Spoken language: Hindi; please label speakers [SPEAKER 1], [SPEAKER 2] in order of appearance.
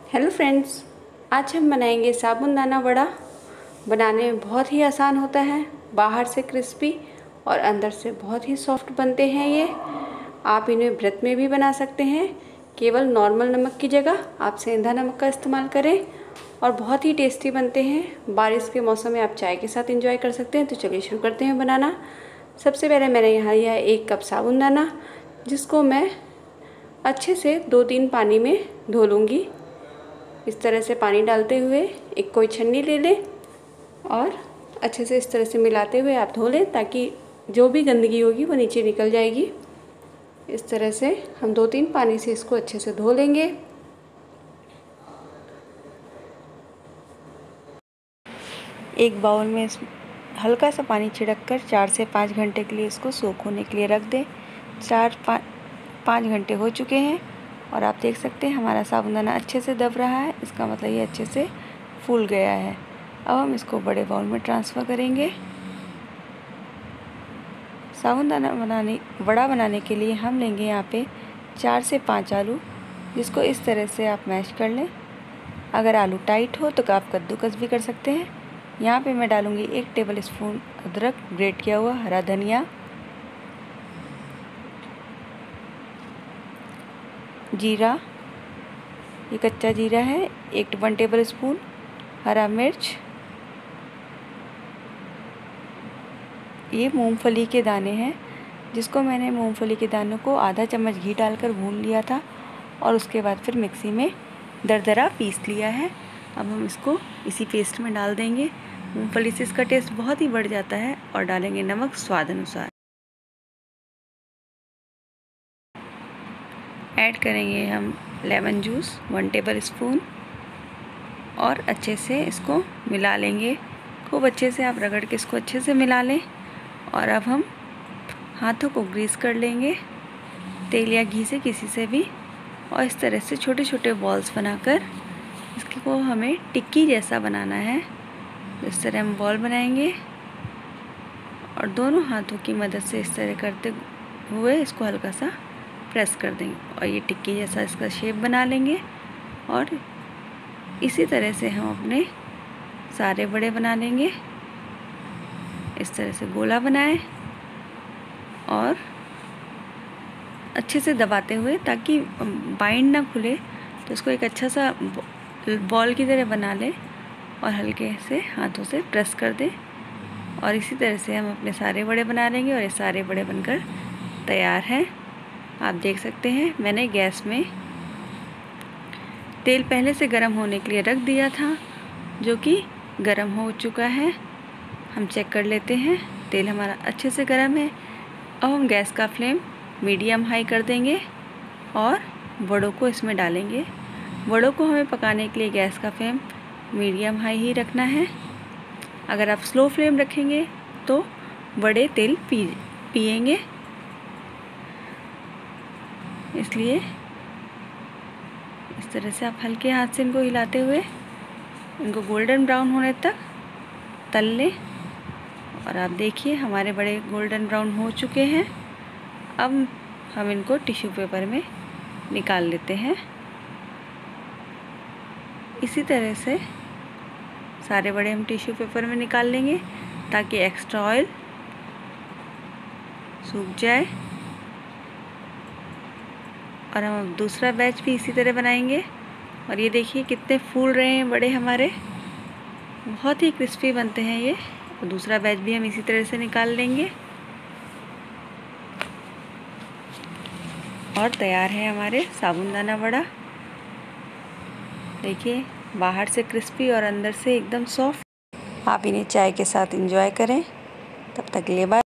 [SPEAKER 1] हेलो फ्रेंड्स, आज हम बनाएंगे साबूदाना वड़ा। बनाने में बहुत ही आसान होता है, बाहर से क्रिस्पी और अंदर से बहुत ही सॉफ्ट बनते हैं ये। आप इन्हें व्रत में भी बना सकते हैं। केवल नॉर्मल नमक की जगह आप सेंधा नमक का इस्तेमाल करें और बहुत ही टेस्टी बनते हैं। बारिश के मौसम में आप चाय के साथ एंजॉय कर सकते हैं। तो चलिए शुरू करते हैं बनाना। सबसे पहले मैंने यहाँ लिया है 1 कप साबूदाना, जिसको मैं अच्छे से 2-3 पानी में धो लूँगी। इस तरह से पानी डालते हुए एक कोई छन्नी ले लें और अच्छे से इस तरह से मिलाते हुए आप धो लें, ताकि जो भी गंदगी होगी वो नीचे निकल जाएगी। इस तरह से हम 2-3 पानी से इसको अच्छे से धो लेंगे। एक बाउल में हल्का सा पानी छिड़ककर 4 से 5 घंटे के लिए इसको सोख होने के लिए रख दें। 4-5 घंटे हो चुके हैं और आप देख सकते हैं हमारा साबूदाना अच्छे से दब रहा है। इसका मतलब ये अच्छे से फूल गया है। अब हम इसको बड़े बाउल में ट्रांसफ़र करेंगे। साबूदाना वड़ा बनाने के लिए हम लेंगे यहाँ पे 4 से 5 आलू, जिसको इस तरह से आप मैश कर लें। अगर आलू टाइट हो तो आप कद्दूकस भी कर सकते हैं। यहाँ पे मैं डालूँगी 1 टेबल स्पून अदरक, ग्रेट किया हुआ हरा धनिया, जीरा, ये कच्चा जीरा है, 1 टेबल स्पून, हरा मिर्च, ये मूंगफली के दाने हैं, जिसको मैंने मूंगफली के दानों को आधा चम्मच घी डालकर भून लिया था और उसके बाद फिर मिक्सी में दरदरा पीस लिया है। अब हम इसको इसी पेस्ट में डाल देंगे। मूंगफली से इसका टेस्ट बहुत ही बढ़ जाता है। और डालेंगे नमक स्वाद अनुसार। ऐड करेंगे हम लेमन जूस 1 टेबल स्पून और अच्छे से इसको मिला लेंगे। खूब अच्छे से आप रगड़ के इसको अच्छे से मिला लें। और अब हम हाथों को ग्रीस कर लेंगे तेल या घी से, किसी से भी, और इस तरह से छोटे छोटे बॉल्स बनाकर इसको हमें टिक्की जैसा बनाना है। इस तरह हम बॉल बनाएंगे और दोनों हाथों की मदद से इस तरह करते हुए इसको हल्का सा प्रेस कर देंगे और ये टिक्की जैसा इसका शेप बना लेंगे। और इसी तरह से हम अपने सारे बड़े बना लेंगे। इस तरह से गोला बनाएं और अच्छे से दबाते हुए, ताकि बाइंड ना खुले, तो इसको एक अच्छा सा बॉल की तरह बना लें और हल्के से हाथों से प्रेस कर दें। और इसी तरह से हम अपने सारे बड़े बना लेंगे और ये सारे बड़े बनकर तैयार हैं। आप देख सकते हैं मैंने गैस में तेल पहले से गर्म होने के लिए रख दिया था, जो कि गर्म हो चुका है। हम चेक कर लेते हैं, तेल हमारा अच्छे से गर्म है। अब हम गैस का फ्लेम मीडियम हाई कर देंगे और बड़ों को इसमें डालेंगे। बड़ों को हमें पकाने के लिए गैस का फ्लेम मीडियम हाई ही रखना है। अगर आप स्लो फ्लेम रखेंगे तो बड़े तेल पिएंगे, इसलिए इस तरह से आप हल्के हाथ से इनको हिलाते हुए इनको गोल्डन ब्राउन होने तक तल लें। और आप देखिए हमारे बड़े गोल्डन ब्राउन हो चुके हैं। अब हम इनको टिश्यू पेपर में निकाल लेते हैं। इसी तरह से सारे बड़े हम टिश्यू पेपर में निकाल लेंगे, ताकि एक्स्ट्रा ऑयल सूख जाए। और हम दूसरा बैच भी इसी तरह बनाएंगे। और ये देखिए कितने फूल रहे हैं बड़े हमारे, बहुत ही क्रिस्पी बनते हैं ये। और दूसरा बैच भी हम इसी तरह से निकाल लेंगे और तैयार है हमारे साबूदाना वड़ा। देखिए बाहर से क्रिस्पी और अंदर से एकदम सॉफ्ट। आप इन्हें चाय के साथ एंजॉय करें। तब तक के लिए बाय।